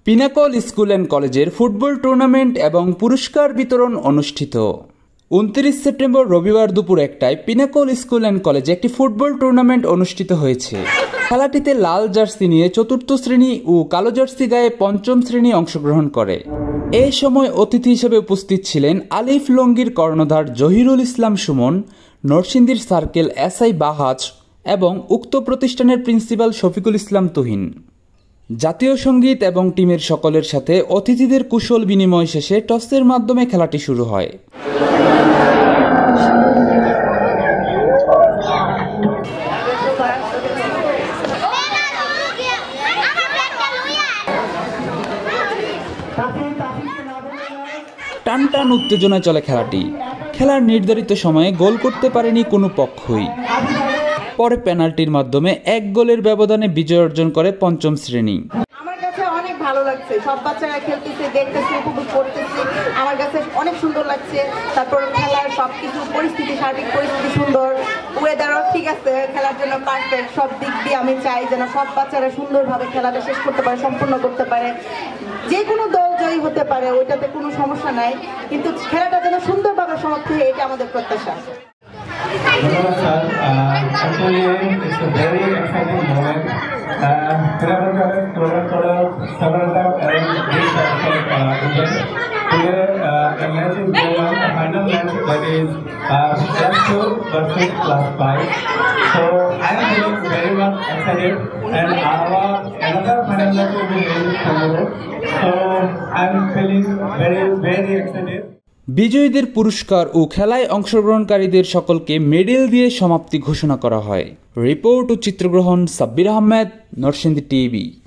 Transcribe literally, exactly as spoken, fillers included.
Pinnacle school and কলেজের football tournament এবং পুরস্কার বিতরণ অনুষ্ঠিত। উনত্রিশ সেপ্টেম্বর রবিবার দুপুর একটায় পিনাকল স্কুল অ্যান্ড কলেজে একটি ফুটবল টুর্নামেন্ট অনুষ্ঠিত হয়েছে। খেলাটিতে লাল জার্সি নিয়ে চতুর্থ শ্রেণী ও কালো জার্সি গায়ে পঞ্চম শ্রেণী অংশগ্রহণ করে। এই সময় অতিথি হিসেবে উপস্থিত ছিলেন আলিফ লঙ্গির কর্ণধার জহিরুল ইসলাম সুমন, নরসিংদীর সার্কেল এসআই বাহাজ এবং উক্ত প্রতিষ্ঠানের প্রিন্সিপাল শফিকুল ইসলাম তুহিন। জাতীয় সঙ্গীত এবং টিমের সকলের সাথে অতিথিদের কুশল বিনিময় শেষে টসের মাধ্যমে খেলাটি শুরু হয়। টান টান উত্তেজনায় চলে খেলাটি। খেলার নির্ধারিত সময়ে গোল করতে পারেনি কোনো পক্ষই। পরে পেনাল্টির মাধ্যমে এক গোলের ব্যবধানে বিজয় অর্জন করে পঞ্চম শ্রেণী। আমার কাছে অনেক ভালো লাগছে, সব বাচ্চারা খেলতেছে, দেখতেছে, উপভোগ করতেছে, আমার কাছে অনেক সুন্দর লাগছে। তারপর খেলার সবকিছু পরিস্থিতি, সার্বিক পরিস্থিতি সুন্দর, ওয়েদারও ঠিক আছে, খেলার জন্য পারফেক্ট। সব দিক দিয়ে আমি চাই যেন সব বাচ্চারা সুন্দরভাবে খেলাটা শেষ করতে পারে, সম্পূর্ণ করতে পারে। যে কোনো দল জয়ী হতে পারে, ওইটাতে কোনো সমস্যা নাই, কিন্তু খেলাটা যেন সুন্দরভাবে সমাপ্ত হয়, এটা আমাদের প্রত্যাশা। Hello sir, uh, actually it's a very exciting moment. Pinnacle College program for several times around this event. Today uh, the match is going on, the final match that is uh, class two versus class five. So I am feeling very much excited, and our another final match will be held tomorrow. So I am feeling very very excited. বিজয়ীদের পুরস্কার ও খেলায় অংশগ্রহণকারীদের সকলকে medal দিয়ে সমাপ্তি ঘোষণা করা হয়। রিপোর্ট ও চিত্রগ্রহণ সাব্বির আহমেদ, নরসিংদী টিভি।